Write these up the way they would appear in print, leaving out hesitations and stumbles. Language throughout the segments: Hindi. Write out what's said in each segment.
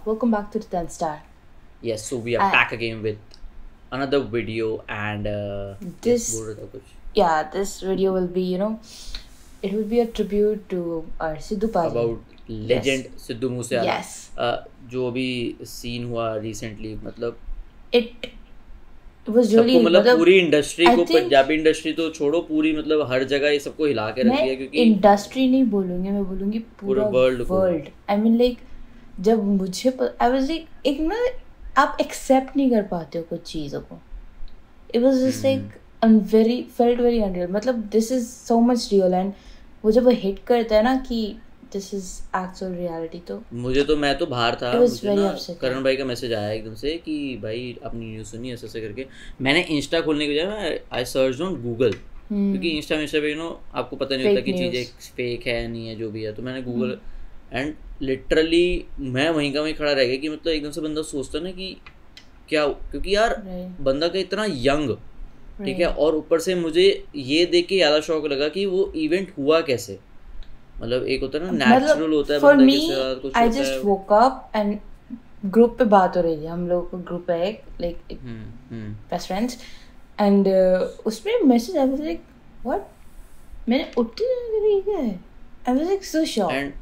welcome back to the 10th Star. Yes, so we are back again with another video, and This- yes, बोल रहा था कुछ Yeah, this video will be, it will be a tribute to our Sidhu Paji. about legend Sidhu Moosewala. Yes. जो अभी सीन हुआ रिसेंटली, मतलब It was really, सबको, मतलब पूरी इंडस्ट्री I को, think- पंजाबी इंडस्ट्री तो छोड़ो, पूरी मतलब हर जगह ये सबको हिला के रख मैं दिया, क्योंकि इंडस्ट्री नहीं बोलूंगी, मैं बोलूंगी पूरा world को. वर्ल्ड. आई मीन लाइक जब मुझे आई वाज लाइक एक ना आप एक्सेप्ट नहीं कर पाते हो कुछ चीज़ों को. It was just like very felt very unreal. मतलब this is so much real. And वो जब हिट करता है ना कि दिस इज एक्चुअल रियलिटी, तो मैं तो बाहर था, It was मुझे very ना upsetting. करण भाई का मैसेज आया एकदम से कि भाई अपनी न्यूज़ सुनी ऐसे ऐसे करके. मैंने इंस्टा खोलने के बजाय आई सर्च ऑन गूगल, क्योंकि इंस्टा पे आपको पता नहीं होता Fake कि news. चीज़ें फेक है नहीं है, जो भी है. तो मैंने गूगल एंड लिटरली मैं वहीं का वहीं खड़ा रह गया कि मतलब एकदम से बंदा सोचता ना कि क्या, क्योंकि यार Right. बंदा का इतना यंग, ठीक है, और ऊपर से मुझे ये देख के ज़्यादा शौक लगा कि वो इवेंट हुआ कैसे. मतलब एक होता है ना नेचुरल होता है फॉर बंदा मी के साथ कुछ आई होता जस्ट है. वोक अप एंड ग्रुप पे बात हो रही थी. हम लोगों का ग्रुप है एक लाइक बेस्ट फ्रेंड्स. एंड उसमें message I was like what. मैंने उठते ही I was like so shocked. And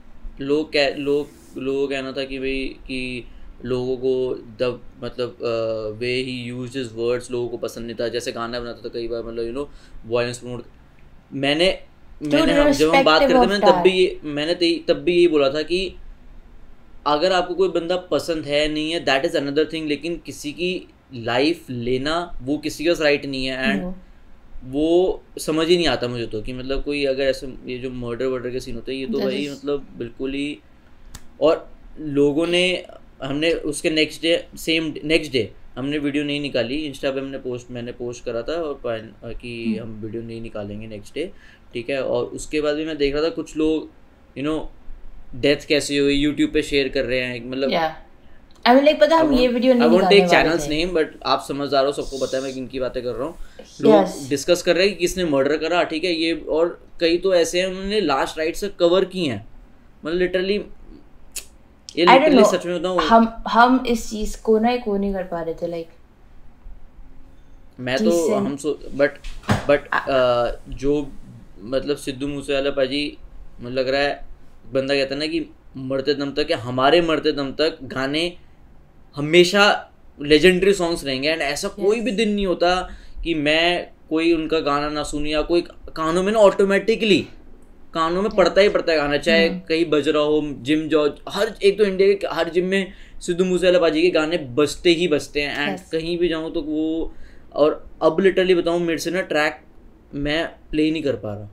लोग कहना था कि भाई कि लोगों को द मतलब way he used his words लोगों को पसंद नहीं था. जैसे गाना बनाता था कई बार, मतलब वॉयलेंस प्रमोट. मैंने जब हम बात करते मैंने तब भी यही बोला था कि अगर आपको कोई बंदा पसंद है नहीं है, दैट इज़ अनदर थिंग, लेकिन किसी की लाइफ लेना वो किसी का राइट नहीं है. एंड वो समझ ही नहीं आता मुझे तो कि मतलब कोई अगर ऐसे ये जो मर्डर के सीन होते हैं, ये तो भाई मतलब बिल्कुल ही. और लोगों ने, हमने उसके नेक्स्ट डे हमने वीडियो नहीं निकाली. इंस्टा पे मैंने पोस्ट करा था और कि हम वीडियो नहीं निकालेंगे नेक्स्ट डे, ठीक है. और उसके बाद भी मैं देख रहा था कुछ लोग डेथ कैसी हुई यूट्यूब पे शेयर कर रहे हैं. मतलब आई मीन लाइक पता हम ये वीडियो नहीं निकालने वाले थे. टेक चैनल्स नेम, बट आप समझदार हो, सबको पता है मैं किनकी बातें कर रहा हूँ. लोग डिस्कस कर रहे हैं कि किसने मर्डर करा, ठीक है. ये और कई तो ऐसे हैं उन्होंने लास्ट राइट से कवर की हैं. मतलब लिटरली ये लिटरली सच में बताऊं, हम इस चीज को नहीं कर पा रहे थे. लाइक मैं तो बट जो मतलब सिद्धू मूसेवाला पाजी, मुझे लग रहा है बंदा कहता है ना कि मरते दम तक या हमारे मरते दम तक गाने हमेशा लेजेंडरी सॉन्ग्स रहेंगे. एंड ऐसा कोई भी दिन नहीं होता कि मैं कोई उनका गाना ना सुनी, या कोई कानों में ना ऑटोमेटिकली कानों में पड़ता ही पड़ता है गाना, चाहे कहीं बज रहा हो, जिम जाओ, हर एक तो इंडिया के हर जिम में सिद्धू मूसेवाला पाजी के गाने बजते ही बजते हैं. एंड कहीं भी जाऊँ तो वो. और अब लिटरली बताऊँ, मेरे से ना ट्रैक मैं प्ले नहीं कर पा रहा.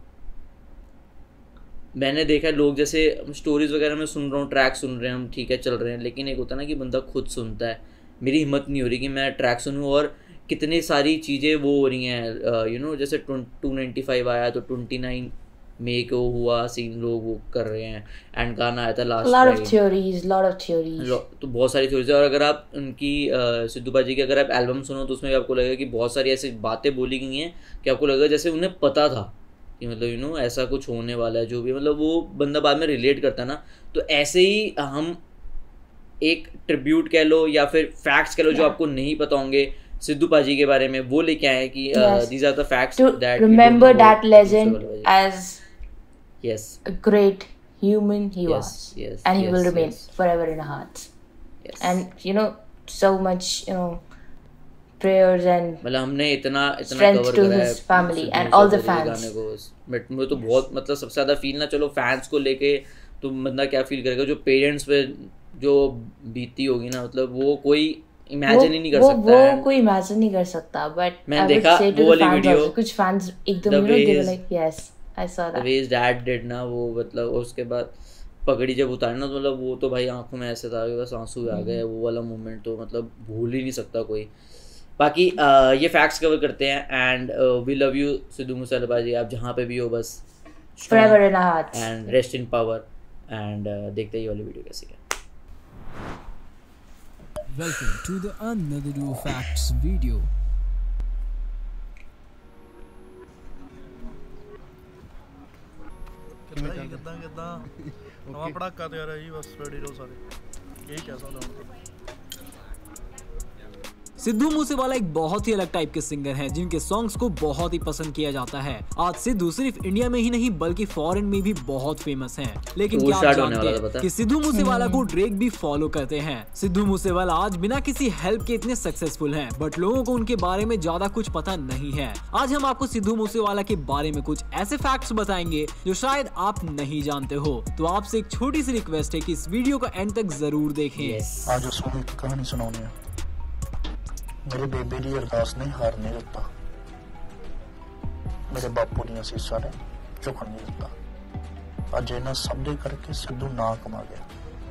मैंने देखा है लोग जैसे स्टोरीज वगैरह में सुन रहा हूँ, ट्रैक सुन रहे हैं हम, ठीक है, चल रहे हैं, लेकिन एक होता है ना कि बंदा खुद सुनता है. मेरी हिम्मत नहीं हो रही कि मैं ट्रैक सुनूँ. और कितनी सारी चीज़ें वो हो रही हैं, जैसे 295 आया तो 29 मई को हुआ सीन, लोग वो कर रहे हैं. एंड गाना आया था लास्ट, lot of theories. तो बहुत सारी थ्योरीज है. और अगर आप उनकी सिद्धू पाजी की अगर आप एल्बम सुनो तो उसमें आपको लगेगा कि बहुत सारी ऐसी बातें बोली गई हैं कि आपको लगेगा जैसे उन्हें पता था कि मतलब ऐसा कुछ होने वाला है. जो भी मतलब वो बंदा बाद में रिलेट करता है ना. तो ऐसे ही हम एक ट्रिब्यूट कह लो या फिर फैक्ट्स कह लो जो आपको नहीं पता होंगे सिद्धू पाजी के बारे में, वो लेके आए कि these are the facts that remember that legend as yes a great human he was. And he will remain forever in our hearts. And so much prayers and मतलब हमने इतना strength कवर to करा है his family and all the fans. गाने को. बट मुझे तो बहुत मतलब सबसे ज़्यादा फील ना, चलो फैंस को लेके तो बंदा क्या फील करेगा, जो पेरेंट्स पे जो बीती होगी ना, मतलब वो कोई इमेजिन ही नहीं कर सकता. वो कोई इमेजिन नहीं कर सकता. बट मैंने देखा वो वाली वीडियो, कुछ फैंस एकदम they were like yes I saw that. The way his dad did ना, वो मतलब उसके बाद पगड़ी जब उतारी ना, तो मतलब वो तो भाई आंखों में ऐसे था कि बस आंसू आ गए. वो वाला मोमेंट तो मतलब भूल ही नहीं सकता कोई. बाकी ये फैक्ट्स कवर करते हैं. And we love you Sidhu Moosewala paaji, आप जहाँ पे भी हो बस forever in our hearts and rest in power. And देखते हैं ये वाली वीडियो कैसी है. Welcome to the Another Do Facts video. ਕਿੱਦਾਂ ਨਵਾਂ ਪੜਾਕਾ ਤਿਆਰ ਹੈ ਜੀ, ਬਸ ਰੈਡੀ ਰਹੋ ਸਾਰੇ. कैसा था उनका। सिद्धू मूसेवाला एक बहुत ही अलग टाइप के सिंगर हैं जिनके सॉन्ग्स को बहुत ही पसंद किया जाता है। आज सिद्धू सिर्फ इंडिया में ही नहीं बल्कि फॉरेन में भी बहुत फेमस हैं। लेकिन क्या आप जानते हैं कि सिद्धू मूसेवाला को ड्रेक भी फॉलो करते हैं। सिद्धू मूसेवाला आज बिना किसी हेल्प के इतने सक्सेसफुल हैं, बट लोगों को उनके बारे में ज्यादा कुछ पता नहीं है। आज हम आपको सिद्धू मूसेवाला के बारे में कुछ ऐसे फैक्ट्स बताएंगे जो शायद आप नहीं जानते हो। तो आपसे एक छोटी सी रिक्वेस्ट है कि इस वीडियो को एंड तक जरूर देखें। आज उसको एक कहानी सुनानी है। मेरे बेबे दी अरदास ने हार नहीं दिता, मेरे बापू दी असीसां ने झुकन नहीं दिता। अज इन्हां सब दे करके सिद्धू ना कमा गया,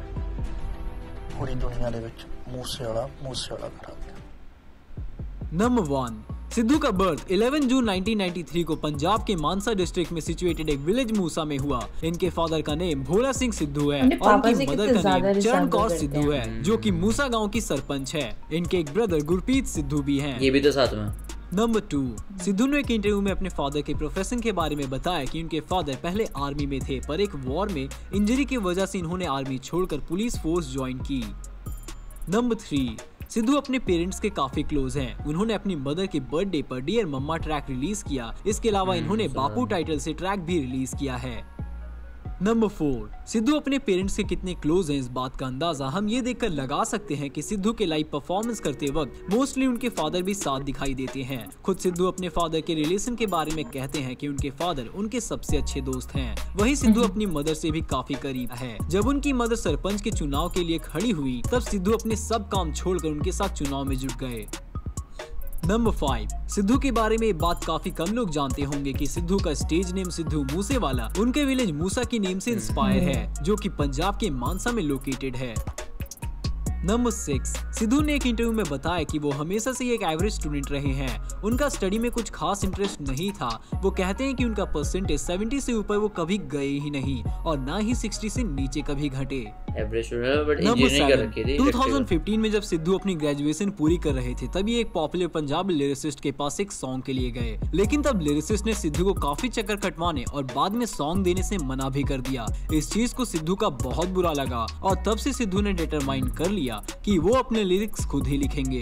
पूरी दुनिया दे विच मूसेवाला करा गया। नंबर 1, सिद्धू का बर्थ 11 जून 1993 को पंजाब के मानसा डिस्ट्रिक्ट में सिचुएटेड एक विलेज मूसा में हुआ। इनके फादर का नेम भोला सिंह सिद्धू है और इनकी मदर का नेम चरण कौर सिद्धू है जो कि मूसा गांव की सरपंच है। इनके एक ब्रदर गुरप्रीत सिद्धू भी हैं। ये भी तो साथ में। नंबर 2, सिद्धू ने एक इंटरव्यू में अपने फादर के प्रोफेशन के बारे में बताया कि उनके फादर पहले आर्मी में थे, पर एक वॉर में इंजरी की वजह से इन्होंने आर्मी छोड़कर पुलिस फोर्स ज्वाइन की। नंबर 3, सिद्धू अपने पेरेंट्स के काफी क्लोज हैं। उन्होंने अपनी मदर के बर्थडे पर डियर मम्मा ट्रैक रिलीज किया। इसके अलावा इन्होंने बापू टाइटल से ट्रैक भी रिलीज किया है। नंबर 4, सिद्धू अपने पेरेंट्स के कितने क्लोज हैं इस बात का अंदाजा हम ये देखकर लगा सकते हैं कि सिद्धू के लाइव परफॉर्मेंस करते वक्त मोस्टली उनके फादर भी साथ दिखाई देते हैं। खुद सिद्धू अपने फादर के रिलेशन के बारे में कहते हैं कि उनके फादर उनके सबसे अच्छे दोस्त हैं। वहीं सिद्धू अपनी मदर से भी काफी करीब है। जब उनकी मदर सरपंच के चुनाव के लिए खड़ी हुई तब सिद्धू अपने सब काम छोड़कर उनके साथ चुनाव में जुट गए। नंबर 5, सिद्धू के बारे में ये बात काफी कम लोग जानते होंगे कि सिद्धू का स्टेज नेम सिद्धू मूसेवाला उनके विलेज मूसा की नेम से इंस्पायर है जो कि पंजाब के मानसा में लोकेटेड है। नंबर 6, सिद्धू ने एक इंटरव्यू में बताया कि वो हमेशा से एक एवरेज स्टूडेंट रहे हैं। उनका स्टडी में कुछ खास इंटरेस्ट नहीं था। वो कहते हैं कि उनका परसेंटेज 70 से ऊपर वो कभी गए ही नहीं और ना ही 60 से नीचे कभी घटे। नंबर 7, 2015 में जब सिद्धू अपनी ग्रेजुएशन पूरी कर रहे थे तभी एक पॉपुलर पंजाबी लिरिसिस्ट के पास एक सॉन्ग के लिए गए, लेकिन तब लिरिसिस्ट ने सिद्धू को काफी चक्कर कटवाने और बाद में सॉन्ग देने से मना भी कर दिया। इस चीज को सिद्धू का बहुत बुरा लगा और तब से सिद्धू ने डिटरमाइन कर लिया कि वो अपने लिरिक्स खुद ही लिखेंगे।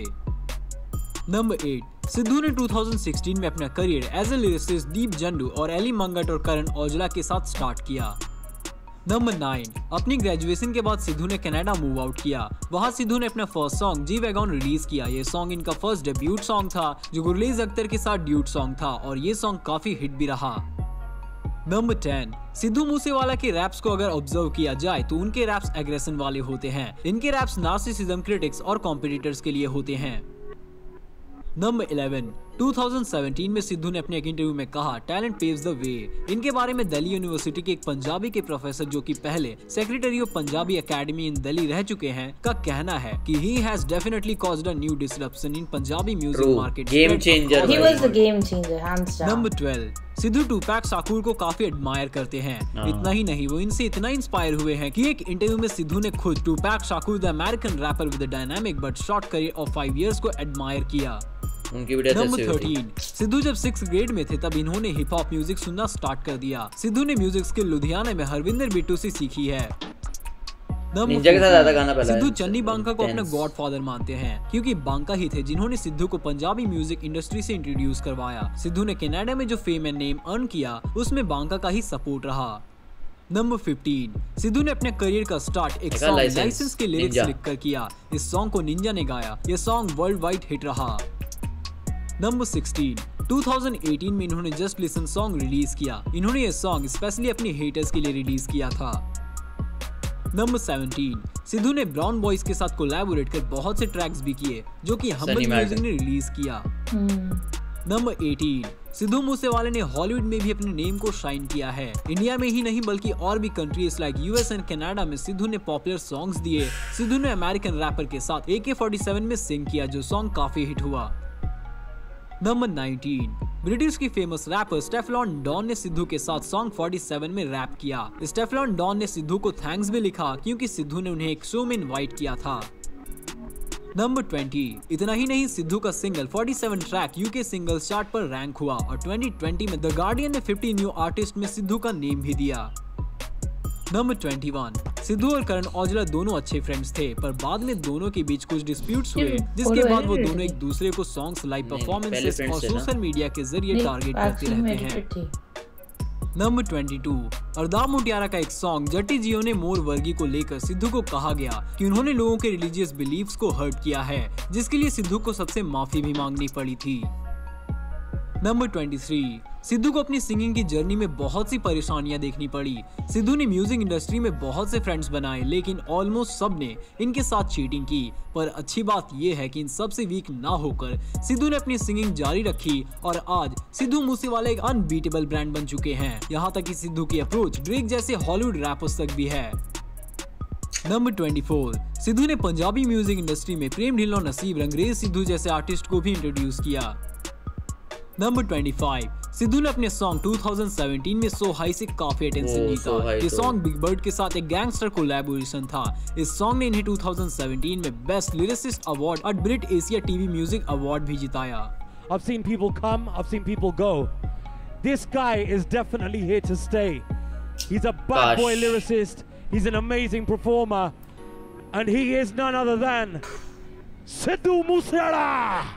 नंबर 8, सिद्धू ने 2016 में अपना career as a lyricist Deep Jandu और एली मंगट और करण औजला के साथ स्टार्ट किया। नंबर 9, अपनी ग्रेजुएशन के बाद सिद्धू ने कनाडा मूव आउट किया। वहां सिद्धू ने अपना first song G wagon release किया। ये सॉन्ग इनका फर्स्ट डेब्यूट सॉन्ग था जो गुरलीज अख्तर के साथ ड्यूट सॉन्ग था और ये सॉन्ग काफी हिट भी रहा। नंबर 10, सिद्धू मूसेवाला के रैप्स को अगर ऑब्जर्व किया जाए तो उनके रैप्स एग्रेशन वाले होते हैं। इनके रैप्स नार्सिसिज्म, क्रिटिक्स और कॉम्पिटिटर्स के लिए होते हैं। नंबर 11, 2017 में सिद्धू ने अपने एक इंटरव्यू में कहा टैलेंट पेव्स द वे। इनके बारे में दिल्ली यूनिवर्सिटी के एक पंजाबी के प्रोफेसर जो कि पहले secretary of Punjabi academy in Delhi रह चुके हैं का कहना है कि he has definitely caused a new disruption in Punjabi music market. Game changer. He was the game changer, hands down. Number 12, Sidhu Tupac Shakur को काफी एडमायर करते हैं। इतना ही नहीं, वो इनसे इतना इंस्पायर हुए हैं कि एक इंटरव्यू में सिद्धू ने खुद Tupac Shakur the American rapper with a dynamic but short career of 5 years को एडमायर किया। नंबर 13, सिद्धू जब 6th ग्रेड में थे तब इन्होंने हिप हॉप म्यूजिक सुनना स्टार्ट कर दिया। सिद्धू ने म्यूजिक स्किल लुधियाना में हरविंदर बिट्टू से सीखी है। सिद्धू चन्नी बांका को अपना गॉडफादर मानते हैं क्योंकि बांका ही थे जिन्होंने सिद्धू को पंजाबी म्यूजिक इंडस्ट्री से इंट्रोड्यूस करवाया। सिद्धू ने कनाडा में जो फेम एंड नेम अर्न किया उसमें बांका का ही सपोर्ट रहा। नंबर 15, सिद्धू ने अपने करियर का स्टार्ट एक सॉन्ग लाइसेंस के लिरिक्स लिखकर किया। इस सॉन्ग को निंजा ने गाया। यह सॉन्ग वर्ल्ड वाइड हिट रहा। नंबर 16, 2018 में इन्होंने जस्ट लिसन सॉन्ग रिलीज किया। इन्होंने यह सॉन्ग स्पेशली अपने हेटर्स के लिए रिलीज किया था। नंबर 17, सिद्धू ने ब्राउन बॉयज के साथ कोलैबोरेट कर बहुत से ट्रैक्स भी किए जो कि हम्बल म्यूजिक ने रिलीज किया। नंबर 18, सिद्धू मूसेवाले ने हॉलीवुड में भी अपने नेम को शाइन किया है। इंडिया में ही नहीं बल्कि और भी countries like US and Canada में सिद्धू ने पॉपुलर सॉन्ग्स दिए। सिद्धू ने अमेरिकन रैपर के साथ AK-47 में सिंग किया जो सॉन्ग काफी हिट हुआ। नंबर 19, ब्रिटिश की फेमस रैपर स्टेफलॉन डॉन ने सिद्धू के साथ सॉन्ग 47 में रैप किया। स्टेफलॉन डॉन ने सिद्धू को थैंक्स भी लिखा क्योंकि सिद्धू ने उन्हें एक शो में इनवाइट किया था। नंबर 20, इतना ही नहीं, सिद्धू का single 47 track UK singles chart पर रैंक हुआ और 2020 में द गार्डियन ने 50 न्यू आर्टिस्ट में सिद्धू का नेम भी दिया। नंबर 21, सिद्धू और करण औजला दोनों अच्छे फ्रेंड्स थे, पर बाद में दोनों के बीच कुछ डिस्प्यूट्स हुए, जिसके बाद वो दोनों एक दूसरे को सॉन्ग्स, लाइव परफॉर्मेंसेस और सोशल मीडिया के जरिए टारगेट करते रहते हैं। नंबर 22, अरदाब मुटियारा का एक सॉन्ग जट्टी जियो ने मोर वर्गी को लेकर सिद्धू को कहा गया कि उन्होंने लोगों के रिलीजियस बिलीफ्स को हर्ट किया है, जिसके लिए सिद्धू को सबसे माफी भी मांगनी पड़ी थी। नंबर 23, सिद्धू को अपनी सिंगिंग की जर्नी में बहुत सी परेशानियां देखनी पड़ी। सिद्धू ने म्यूजिक इंडस्ट्री में बहुत से फ्रेंड्स बनाए, लेकिन ऑलमोस्ट सब ने इनके साथ चीटिंग की। पर अच्छी बात यह है कि इन सब से वीक ना होकर सिद्धू ने अपनी सिंगिंग जारी रखी और आज सिद्धू मूसेवाला एक अनबीटेबल ब्रांड बन चुके हैं। यहाँ तक कि सिद्धू की अप्रोच ड्रेक जैसे हॉलीवुड रैपर्स तक भी है। नंबर 24, सिद्धू ने पंजाबी म्यूजिक इंडस्ट्री में प्रेम ढिल्लों, नसीब, रंगरेज सिद्धू जैसे आर्टिस्ट को भी इंट्रोड्यूस किया। नंबर 25, सिद्धू ने अपने सॉन्ग 2017 में सो हाई से काफी अटेंशन जीता। ये सॉन्ग बिग बर्ड के साथ एक गैंगस्टर कोलैबोरेशन था। इस सॉन्ग ने इन्हें 2017 में बेस्ट लिरिसिस्ट अवार्ड और Brit Asia TV music award भी जिताया। I've seen people come, I've seen people go. This guy is definitely here to stay. He's a bad boy lyricist, he's an amazing performer, and he is none other than Sidhu Moosewala.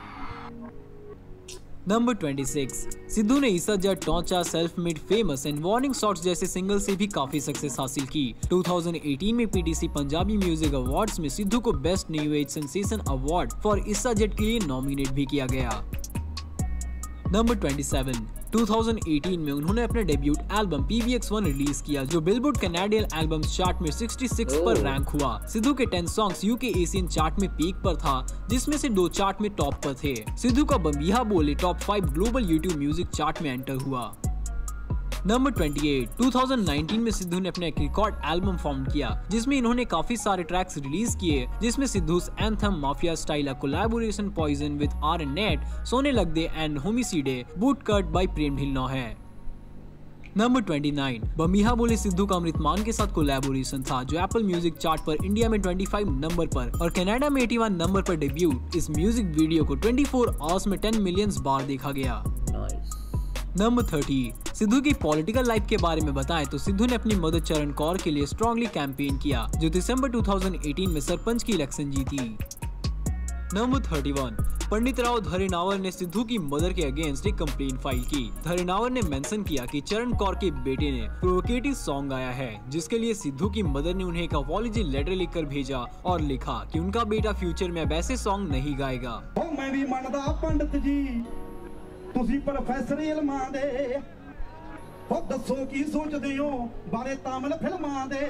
नंबर 26, सिद्धू ने ईसा जट, टोंचा, self made, famous and warning shots जैसे सिंगल से भी काफी सक्सेस हासिल की। 2018 में पीटीसी पंजाबी म्यूजिक अवार्ड्स में सिद्धू को best new age sensation award for Issa Jatt के लिए नॉमिनेट भी किया गया। नंबर 27, 2018 में उन्होंने अपना डेब्यूट एल्बम PVX1 रिलीज किया, जो बिलबोर्ड कैनेडियन एल्बम्स चार्ट में 66 पर रैंक हुआ। सिद्धू के 10 सॉन्ग्स UK एशियन चार्ट में पीक पर था, जिसमें से 2 चार्ट में टॉप पर थे। सिद्धू का Bambiha Bole top 5 global YouTube music chart में एंटर हुआ। नंबर 28, 2019 में सिद्धू ने अपना एक रिकॉर्ड एल्बम फॉर्म किया, जिसमें इन्होंने काफी सारे ट्रैक्स रिलीज किए, जिसमें Sidhu's anthem, mafia style, collaboration poison with R&Net, सोने लग दे and homicide, boot cut by Prem Dhillon है। नंबर 29, बम्बिहा बोले सिद्धू का अमृत मान के साथ कोलैबोरेशन था, जो एप्पल म्यूजिक चार्ट पर इंडिया में 25 नंबर पर और कनाडा में 81 नंबर पर डेब्यू। इस म्यूजिक वीडियो को 24 आवर्स में 10 मिलियन बार देखा गया। नंबर 30, सिद्धू की पॉलिटिकल लाइफ के बारे में बताएं तो सिद्धू ने अपनी मदर चरण कौर के लिए स्ट्रांगली कैंपेन किया, जो दिसंबर 2018 में सरपंच की इलेक्शन जीती। नंबर 31, पंडित राव धरेनावर ने सिद्धू की मदर के अगेंस्ट एक कंप्लेंट फाइल की। धरेनावर ने मेंशन किया कि चरण कौर के बेटे ने प्रोवोकेटिव सॉन्ग गाया है, जिसके लिए सिद्धू की मदर ने उन्हें एक अपॉलॉजी लेटर लिखकर भेजा और लिखा कि उनका बेटा फ्यूचर में वैसे सॉन्ग नहीं गाएगा। मैं भी मनदा पंडित जी, तुसी प्रोफेसर इल्मां दे, हो दसो की सोचदे हो बारे तामिल फिल्मां दे।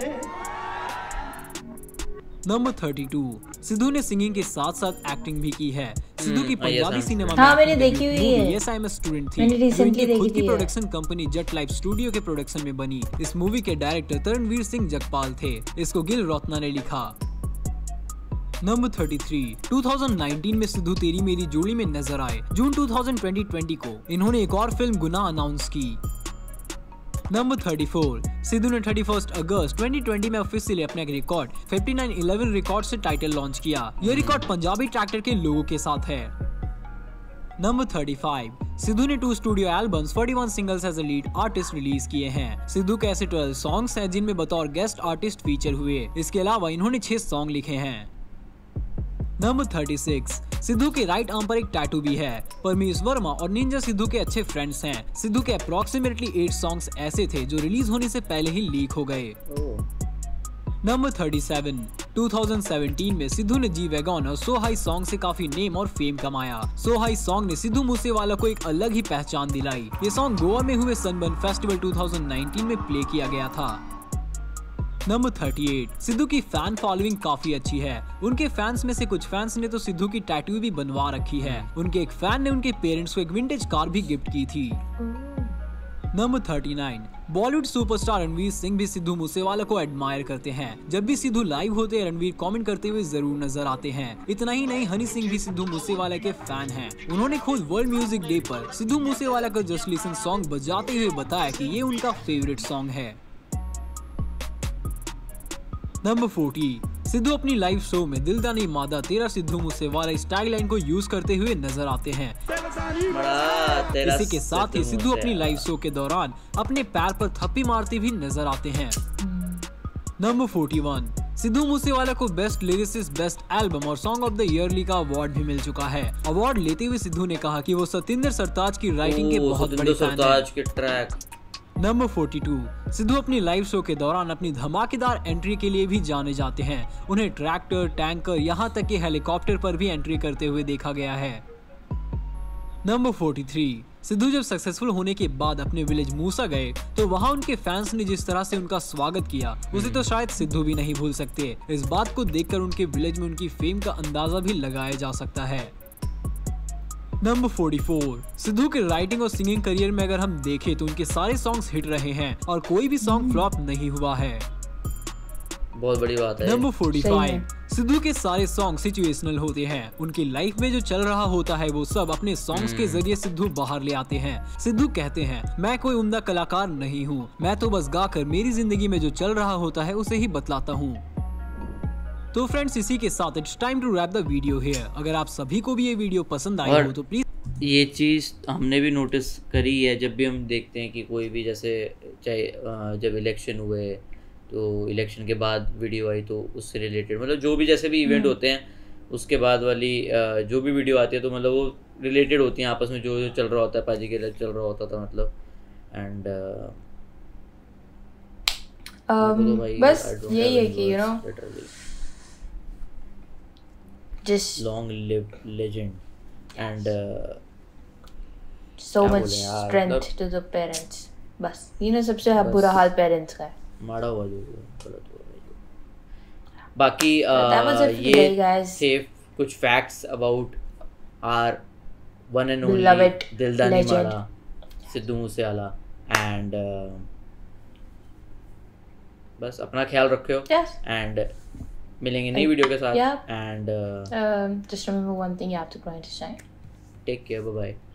नंबर 32, सिद्धू ने सिंगिंग के साथ साथ एक्टिंग भी की है। सिद्धू की पंजाबी सिनेमा में मैंने देखी हुई है। Yes I am a student थी, मैंने रिसेंटली देखी खुद की production company Jatt live studio के प्रोडक्शन में बनी। इस मूवी के डायरेक्टर तरणवीर सिंह जगपाल थे। इसको गिल रोतना ने लिखा। नंबर 33, 2019 में सिद्धू तेरी मेरी जोड़ी में नजर आए। जून 2020 को इन्होंने एक और फिल्म गुनाह अनाउंस की। नंबर 34, सिद्धू ने 31 अगस्त 2020 में ऑफिशियली अपना एक रिकॉर्ड 5911 रिकॉर्ड से टाइटल लॉन्च किया। यह रिकॉर्ड पंजाबी ट्रैक्टर के लोगों के साथ है। नंबर 35, सिद्धू ने 2 studio albums 41 singles as a lead artist release किए हैं। सिद्धू के ऐसे 12 सॉन्ग्स हैं जिनमें बतौर गेस्ट आर्टिस्ट फीचर हुए। इसके अलावा इन्होंने 6 सॉन्ग लिखे हैं। नंबर 36, सिद्धू के राइट आर्म पर एक टैटू भी है। परमेश वर्मा और निंजा सिद्धू के अच्छे फ्रेंड्स हैं। सिद्धू के अप्रोक्सीमेटली 8 सॉन्ग्स ऐसे थे जो रिलीज होने से पहले ही लीक हो गए। नंबर 37, 2017 में सिद्धू ने जी वैगन और सो हाई सॉन्ग से काफी नेम और फेम कमाया। सो हाई सॉन्ग ने सिद्धू मूसेवाला को एक अलग ही पहचान दिलाई। ये सॉन्ग गोवा में हुए सनबर्न फेस्टिवल 2019 में प्ले किया गया था। नंबर 38, सिद्धू की फैन फॉलोइंग काफी अच्छी है। उनके फैंस में से कुछ फैंस ने तो सिद्धू की टैटू भी बनवा रखी है। उनके एक फैन ने उनके पेरेंट्स को एक विंटेज कार भी गिफ्ट की थी। Number 39, Bollywood superstar Ranveer Singh भी सिद्धू मूसेवाला को एडमायर करते हैं। जब भी सिद्धू लाइव होते हैं रणवीर कमेंट करते हुए जरूर नजर आते हैं। इतना ही नहीं, हनी सिंह भी सिद्धू मूसेवाला के फैन हैं। उन्होंने खुद वर्ल्ड म्यूजिक डे पर सिद्धू मूसेवाला का जस्ट लिसन सॉन्ग बजाते हुए बताया कि ये उनका फेवरेट सॉन्ग है। नंबर 40, सिद्धू अपनी लाइव शो में दिलदा नहीं मादा तेरा सिद्धू मूसेवाला स्टाइल लाइन को यूज करते हुए नजर आते हैं। इसी के साथ ही सिद्धू अपनी लाइव शो के दौरान अपने पैर पर थप्पी मारते भी नजर आते हैं। नंबर 41, सिद्धू मूसेवाला को बेस्ट लिरिसिस्ट, बेस्ट एल्बम और सॉन्ग ऑफ द ईयरली का अवार्ड भी मिल चुका है। अवार्ड लेते हुए सिद्धू ने कहा कि वो सतिंदर सरताज की राइटिंग के बहुत बड़े फैन हैं। नंबर 42, सिद्धू अपनी लाइव शो के दौरान अपनी धमाकेदार एंट्री के लिए भी जाने जाते हैं। उन्हें ट्रैक्टर, टैंकर, यहाँ तक कि हेलीकॉप्टर पर भी एंट्री करते हुए देखा गया है। नंबर 43, सिद्धू जब सक्सेसफुल होने के बाद अपने विलेज मूसा गए तो वहां उनके फैंस ने जिस तरह से उनका स्वागत किया उसे तो शायद सिद्धू भी नहीं भूल सकते। इस बात को देखकर उनके विलेज में उनकी फेम का अंदाजा भी लगाया जा सकता है। नंबर 44, सिद्धू के राइटिंग और सिंगिंग करियर में अगर हम देखें तो उनके सारे सॉन्ग्स हिट रहे हैं और कोई भी सॉन्ग फ्लॉप नहीं हुआ है। बहुत बड़ी बात है। नंबर 45, सिद्धू के सारे सॉन्ग सिचुएशनल होते हैं। उनकी लाइफ में जो चल रहा होता है वो सब अपने सॉन्ग्स के जरिए सिद्धू बाहर ले आते हैं। सिद्धू कहते हैं, मैं कोई उम्दा कलाकार नहीं हूँ, मैं तो बस गाकर मेरी जिंदगी में जो चल रहा होता है उसे ही बतलाता हूँ। तो फ्रेंड्स, इसी के साथ it's time to wrap the video here. अगर आप सभी को भी ये वीडियो पसंद आई हो तो प्लीज। ये चीज़ हमने भी नोटिस करी है जब भी हम देखते हैं कि कोई भी, जैसे चाहे जब इलेक्शन हुए तो इलेक्शन के बाद वीडियो आई तो उससे रिलेटेड, मतलब जो भी जैसे भी इवेंट होते हैं उसके बाद वाली जो भी वीडियो आती है तो मतलब वो रिलेटेड होती हैं आपस में, जो चल रहा होता है, पाजी के लिए चल रहा होता था मतलब। एंड बस यही है कि you know just long live legend and so much strength to the parents। बस ये ना सबसे बुरा हाल पेरेंट्स का है। माड़ा हुआ जो गलत हुआ। बाकी ये थे कुछ facts about our one and only दिलदानी माड़ा सिद्धू मूसेवाला। एंड बस अपना ख्याल रखियो एंड मिलेंगे नई वीडियो के साथ। And just remember one thing, you have to grind to shine। Take care, bye bye।